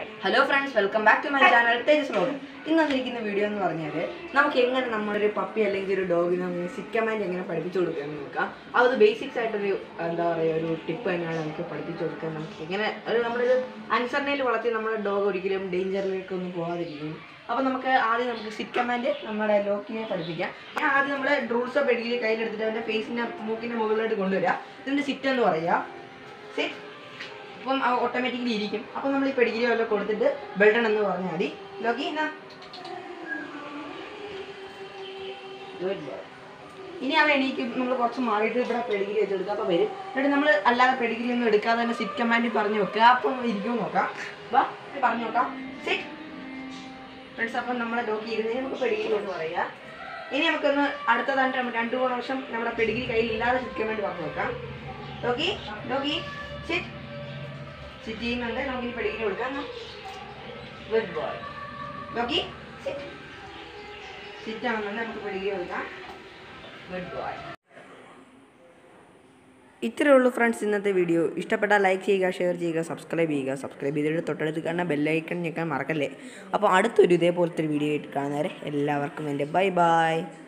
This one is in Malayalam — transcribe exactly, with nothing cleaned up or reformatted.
Hello friends, welcome back to my channel. Tejas vlog. In this video, we will see how a puppy or a dog can sit command and പഠിപ്പിച്ചു കൊടുക്കാൻ നോക്കാം. അത് ബേസിക്സ് ആയിട്ട് ഒരു എന്താ പറയുക ഒരു ടിപ്പ് തന്നെയാണ് നമുക്ക് പഠിപ്പിച്ചു കൊടുക്കാൻ. നമുക്ക് ഇങ്ങനെ ഒരു നമ്മളൊരു അനുസരണയിൽ വളർത്തി നമ്മുടെ ഡോഗ് ഒരിക്കലും ഡേഞ്ചറിലേക്ക് ഒന്നും പോകാതിരിക്കും. അപ്പോൾ നമുക്ക് ആദ്യം നമുക്ക് സിറ്റ് കമാൻഡ് നമ്മുടെ ലോക്കിനെ പഠിപ്പിക്കാം. ഞാൻ ആദ്യം നമ്മുടെ ഡ്രൂൾസ് പെഡിഗ്രി കയ്യിലെടുത്തിട്ട് അവൻ്റെ ഫേസിൻ്റെ മൂക്കിൻ്റെ മുകളിലോട്ട് കൊണ്ടുവരിക. ഇതിൻ്റെ സിറ്റ് എന്ന് പറയുക. സിറ്റ് അപ്പം ഓട്ടോമാറ്റിക്കലി ഇരിക്കും. അപ്പം നമ്മൾ ഈ പെഡിഗ്രി വല്ലതും കൊടുത്തിട്ട് ബെൽഡൺ എന്ന് പറഞ്ഞാൽ മതി. ലോക്കി എന്നാ ഇനി അവ എണീക്ക് നമ്മൾ കുറച്ച് മാറിയിട്ട് ഇവിടെ പെഡിഗ്രി വെച്ചെടുക്കുക. അപ്പോൾ വരും. എന്നിട്ട് നമ്മൾ അല്ലാതെ പെഡിഗ്രി ഒന്നും എടുക്കാതെ തന്നെ സിറ്റ് കമാൻഡിൽ പറഞ്ഞു വെക്കുക. അപ്പം ഇരിക്കും നോക്കാം. വാ പറഞ്ഞു നോക്കാം. Sit friends. അപ്പം നമ്മളെ ലോക്കി ഇരുന്നേ നമുക്ക് പെഡിഗ്രി കൊണ്ട് പറയുക. ഇനി നമുക്കൊന്ന് അടുത്തതായിട്ട് നമ്മൾ രണ്ട് മൂന്ന് വർഷം നമ്മുടെ പെഡിഗ്രി കയ്യിലില്ലാതെ സിറ്റ് കമാൻഡ് പറഞ്ഞു നോക്കാം. ലോക്കി ലോക്കി സിറ്റ് സിറ്റ് ചെയ്യുന്നുണ്ട്. നമുക്ക് ഇനി പെഡിഗ്രി കൊടുക്കാം. Good boy. Locky sit sit ആവുന്നുണ്ട്. നമുക്ക് പെഡിഗ്രി കൊടുക്കാം. Good boy. ഇത്രയേ ഉള്ളൂ ഫ്രണ്ട്സ് ഇന്നത്തെ വീഡിയോ. ഇഷ്ടപ്പെട്ടാൽ ലൈക്ക് ചെയ്യുക, ഷെയർ ചെയ്യുക, സബ്സ്ക്രൈബ് ചെയ്യുക. സബ്സ്ക്രൈബ് ചെയ്തിട്ട് തൊട്ടടുത്ത് കാണുന്ന ബെല്ലൈക്കൺ ഞെക്കാൻ മറക്കല്ലേ. അപ്പോൾ അടുത്തൊരു ഇതേപോലത്തെ ഒരു വീഡിയോ ആയിട്ട് കാണുന്നവരെ എല്ലാവർക്കും എൻ്റെ ബൈ ബൈ.